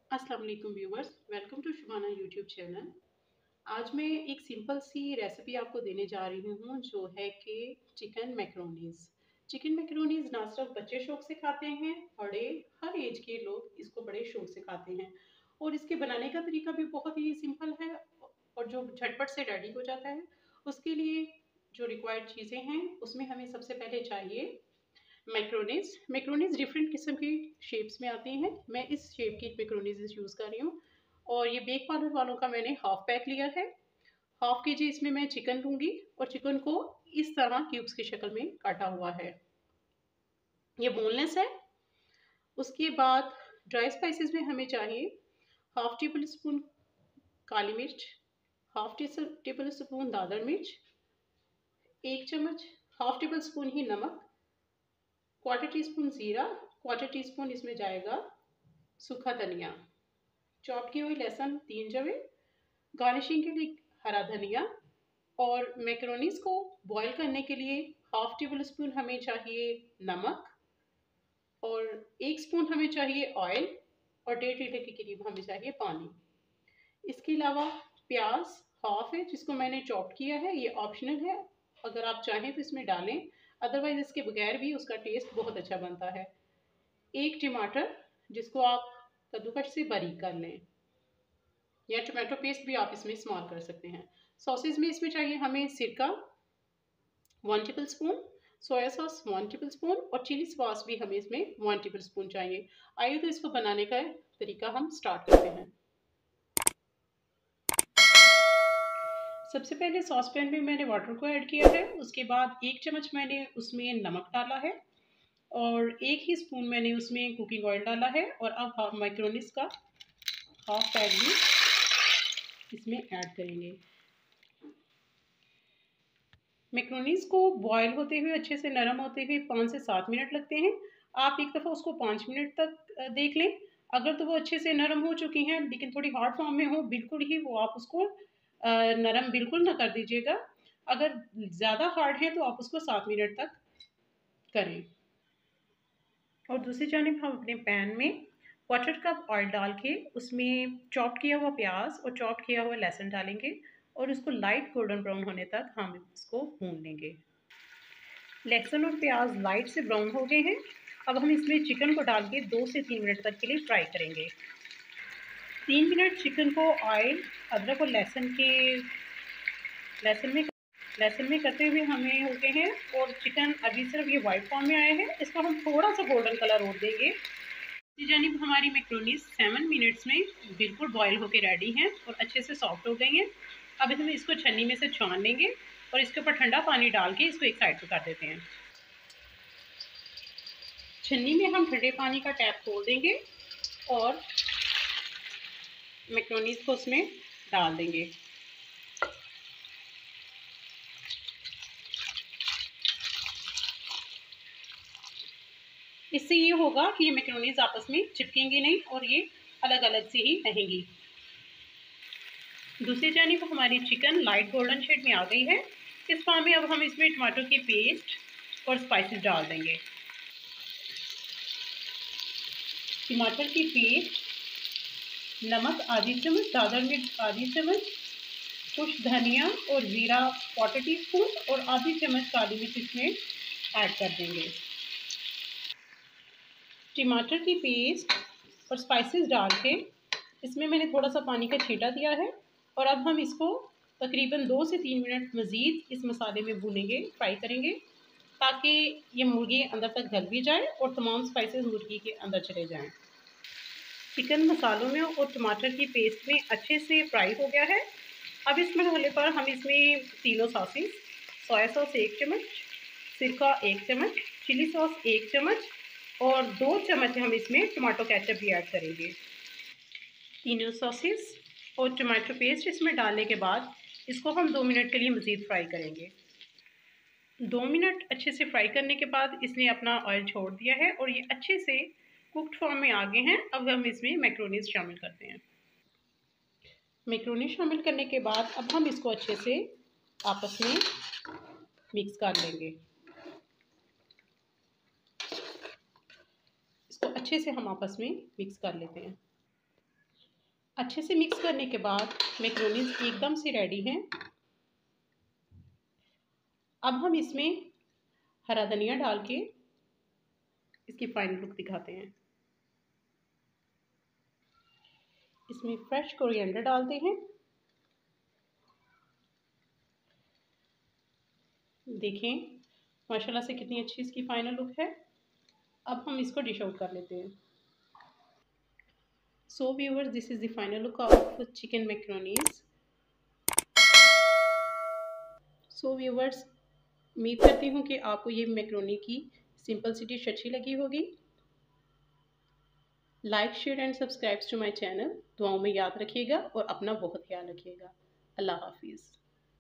अस्सलाम वालेकुम viewers, welcome to Shubana YouTube channel. आज मैं एक सिंपल सी रेसिपी आपको देने जा रही हूँ जो है कि चिकन मैक्रोनीज। चिकन मैक्रोनीज ना सिर्फ बच्चे शौक से खाते हैं, बड़े हर एज के लोग इसको बड़े शौक से खाते हैं और इसके बनाने का तरीका भी बहुत ही सिंपल है और जो झटपट से रेडी हो जाता है। उसके लिए जो रिक्वायर्ड चीज़ें हैं उसमें हमें सबसे पहले चाहिए मैक्रोनीज। मैक्रोनीज डिफरेंट किस्म की शेप्स में आती हैं। मैं इस शेप की मैक्रोनीज यूज़ कर रही हूँ और ये बेक पार्लर वालों का मैंने हाफ पैक लिया है। हाफ के जी इसमें मैं चिकन लूँगी और चिकन को इस तरह क्यूब्स की शक्ल में काटा हुआ है। ये बोनलेस है। उसके बाद ड्राई स्पाइसेस में हमें चाहिए हाफ टेबल स्पून काली मिर्च, हाफ टेबल स्पून दादर मिर्च, एक चम्मच हाफ टेबल स्पून ही नमक, क्वार्टर टी स्पून ज़ीरा, क्वार्टर टी स्पून इसमें जाएगा सूखा धनिया, चॉप की हुई लहसुन 3 जवे, गार्निशिंग के लिए हरा धनिया। और मैक्रोनीस को बॉईल करने के लिए हाफ टेबल स्पून हमें चाहिए नमक और 1 स्पून हमें चाहिए ऑयल और 1.5 लीटर के करीब हमें चाहिए पानी। इसके अलावा प्याज हाफ है जिसको मैंने चॉप किया है, ये ऑप्शनल है, अगर आप चाहें तो इसमें डालें, अदरवाइज इसके बगैर भी उसका टेस्ट बहुत अच्छा बनता है। एक टमाटर जिसको आप कद्दूकस से बारीक कर लें या टोमेटो पेस्ट भी आप इसमें इस्तेमाल कर सकते हैं। सॉसेज में इसमें चाहिए हमें सिरका 1 table spoon, soya sauce 1 table spoon और चिली सॉस भी हमें इसमें 1 टेबल स्पून चाहिए। आइए तो इसको बनाने का तरीका हम स्टार्ट करते हैं। सबसे पहले सॉस पैन में मैंने वाटर को ऐड किया है। उसके बाद 1 चम्मच मैंने उसमें नमक डाला है और 1 ही स्पून मैंने उसमें कुकिंग ऑयल डाला है और अब मैक्रोनीस का हाफ पैक भी इसमें ऐड करेंगे। मैक्रोनीस को बॉयल होते हुए अच्छे से नरम होते हुए 5 से 7 मिनट लगते हैं। आप एक दफ़ा उसको 5 मिनट तक देख लें। अगर तो वो अच्छे से नरम हो चुकी हैं लेकिन थोड़ी हार्ड फॉर्म में हो बिल्कुल ही, वो आप उसको नरम बिल्कुल ना कर दीजिएगा। अगर ज़्यादा हार्ड है तो आप उसको 7 मिनट तक करें। और दूसरी जानिब हम अपने पैन में 1/4 कप ऑयल डाल के उसमें चॉप किया हुआ प्याज और चॉप किया हुआ लहसुन डालेंगे और उसको लाइट गोल्डन ब्राउन होने तक हम इसको भून लेंगे। लहसुन और प्याज लाइट से ब्राउन हो गए हैं। अब हम इसमें चिकन को डाल के 2 से 3 मिनट तक के लिए फ्राई करेंगे। 3 मिनट चिकन को ऑयल, अदरक और लहसुन में करते हुए हमें हो गए हैं और चिकन अभी सिर्फ ये वाइट फॉर्म में आया है। इसको हम थोड़ा सा गोल्डन कलर और देंगे। जानिब हमारी मैक्रोनीज 7 मिनट्स में बिल्कुल बॉयल होकर रेडी हैं और अच्छे से सॉफ्ट हो गई हैं। अब हम इसको छन्नी में से छान लेंगे और इसके ऊपर ठंडा पानी डाल के इसको एक साइड पे कर देते हैं। छन्नी में हम ठंडे पानी का टैप खोल देंगे और मैक्रोनीज को उसमें डाल देंगे। इससे ये होगा कि ये मैक्रोनीज आपस में चिपकेंगी नहीं और ये अलग अलग से ही रहेंगी। दूसरी जानिब हमारी चिकन लाइट गोल्डन शेड में आ गई है। इस फॉर्म में अब हम इसमें टमाटर की पेस्ट और स्पाइसेस डाल देंगे। टमाटर की पेस्ट, नमक आधी चम्मच, दादर मिर्च आधी चम्मच, कुछ धनिया और ज़ीरा 1/4 टीस्पून और आधी चम्मच काली मिर्च इसमें ऐड कर देंगे। टमाटर की पेस्ट और स्पाइसेस डाल के इसमें मैंने थोड़ा सा पानी का छींटा दिया है और अब हम इसको तकरीबन 2 से 3 मिनट मज़ीद इस मसाले में भूनेंगे, फ्राई करेंगे ताकि ये मुर्गी अंदर तक गल भी जाए और तमाम स्पाइसेस मुर्गी के अंदर चले जाएं। चिकन मसालों में और टमाटर की पेस्ट में अच्छे से फ्राई हो गया है। अब इस मसाले पर हम इसमें तीनों सॉसेस, सोया सॉस 1 चम्मच, सिरका 1 चम्मच, चिली सॉस 1 चम्मच और 2 चम्मच हम इसमें टमाटो केचप भी ऐड करेंगे। तीनों सॉसेस और टमाटो पेस्ट इसमें डालने के बाद इसको हम 2 मिनट के लिए मज़ीद फ्राई करेंगे। 2 मिनट अच्छे से फ्राई करने के बाद इसने अपना ऑयल छोड़ दिया है और ये अच्छे से कुक्ड फॉर्म में आ गए हैं। अब हम इसमें मैक्रोनीज शामिल करते हैं। मैक्रोनी शामिल करने के बाद अब हम इसको अच्छे से आपस में मिक्स कर लेंगे। इसको अच्छे से हम आपस में मिक्स कर लेते हैं। अच्छे से मिक्स करने के बाद मैक्रोनीज एकदम से रेडी हैं। अब हम इसमें हरा धनिया डाल के इसकी फाइनल लुक दिखाते हैं। इसमें फ्रेश कोरिएंडर डालते हैं। देखें माशाल्लाह से कितनी अच्छी इसकी फाइनल लुक है। अब हम इसको डिश आउट कर लेते हैं। So viewers, this is the final look of chicken macaronis. So viewers, उम्मीद करती हूँ कि आपको ये मैक्रोनी की सिंपल सी डिश अच्छी लगी होगी। Like, share and subscribe to my channel. दुआओं में याद रखिएगा और अपना बहुत ख्याल रखिएगा। अल्लाह हाफिज़।